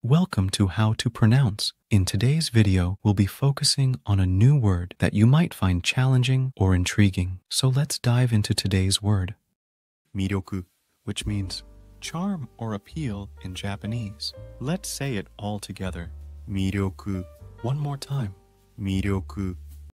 Welcome to How to Pronounce. In today's video, we'll be focusing on a new word that you might find challenging or intriguing. So let's dive into today's word. Miryoku, which means charm or appeal in Japanese. Let's say it all together. Miryoku. One more time. Miryoku.